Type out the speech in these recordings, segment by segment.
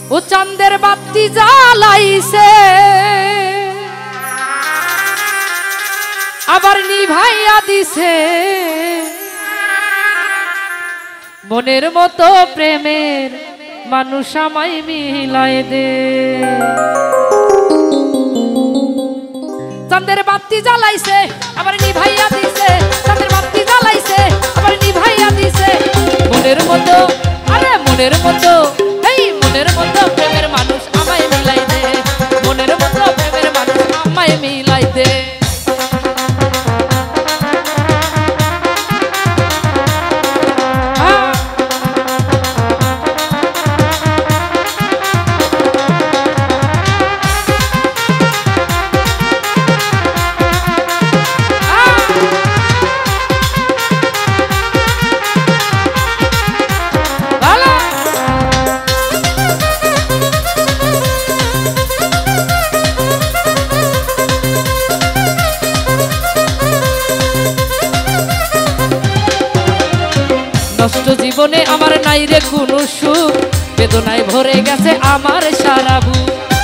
ও চাঁদের বাতি জ্বালাইছে আবার নিভাইয়া দিছে মনের মতো প্রেমের মানুষ আমায় মিলাই দে চাঁদের বাতি জ্বালাইছে আবার নিভাইয়া দিছে চাঁদের বাতি জ্বালাইছে আবার নিভাইয়া দিছে মনের মতো আরে মনের মতো এই মনের মতো প্রেমের মানুষ আমায় মিলাই দে মনের মতো প্রেমের মানুষ আমায় মিলাই দে নষ্ট জীবনে আমার নাই রে কোনো সুখ বেদনায় ভরে গেছে আমার সারা বুক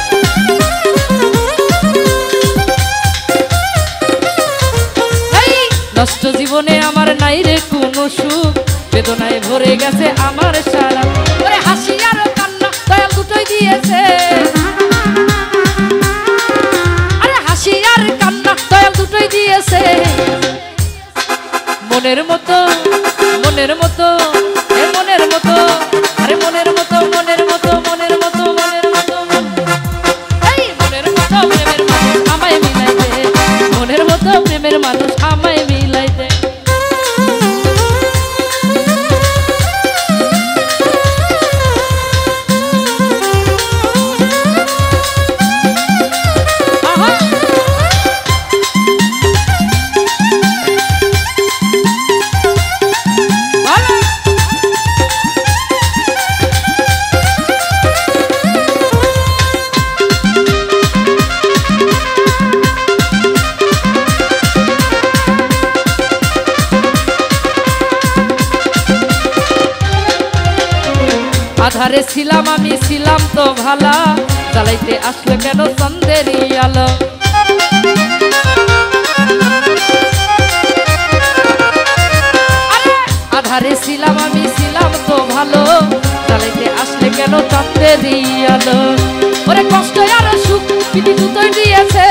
নষ্ট জীবনে আমার নাই রে কোনো সুখ বেদনায় ভরে গেছে আমার সারা ওরে হাসি আর কান্না দয়াল দুটোই দিয়েছে আরে হাসি আর কান্না দয়াল দুটোই দিয়েছে মনের মতো মনের মতো মনের মতো আরে মনের মতো মনের মতো মনের মতো মনের মতো এই মনের মতো প্রেমের মানুষ আমায় মিলাই দে মনের মতো প্রেমের মানুষ আমায় মিলাই দে আধারে ছিলাম আমি ছিলাম তো ভালা জ্বালাইতে আসলো কেন চন্দেরি আলো আধারে ছিলাম আমি ছিলাম তো ভালো জ্বালাইতে আসলে কেন চন্দেরি আলো ওরে কষ্ট আর সুখ পিঠি দুটোই দিয়েছে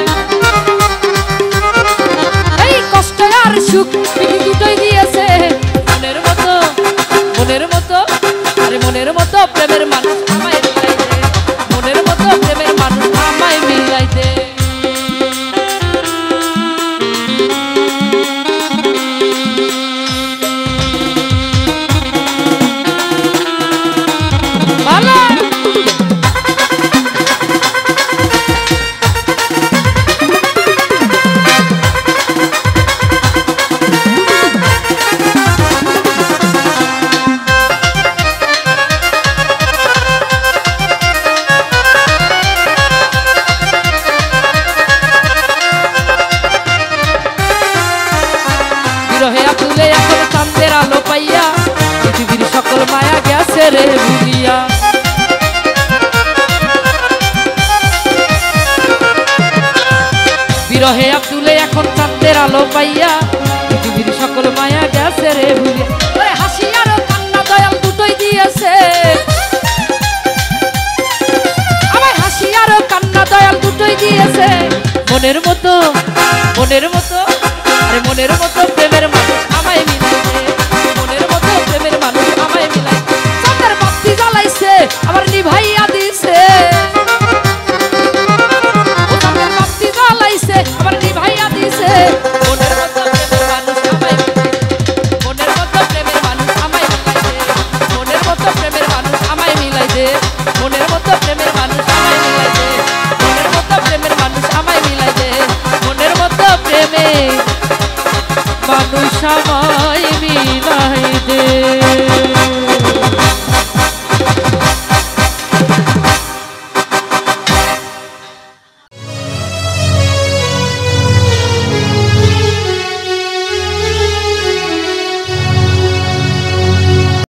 এই কষ্ট আর সুখ পিঠি দুটোই দিয়েছে মনের মতো মনের মতো মনের মতো প্রেমের মানুষ আমায় মিলাই দে মনের মতো প্রেমের মানুষ আমায় মিলাই দে ভালো বিরহে আকুলে এখন চাঁদের আলো পাইয়া পৃথিবীর সকল মায়া গেছে রে ভুলিয়া বিরহে আকুলে এখন চাঁদের আলো পাইয়া পৃথিবীর সকল মায়া গেছে রে ভুলিয়া হাসি আর কান্না দয়াল দুটোই দিয়েছে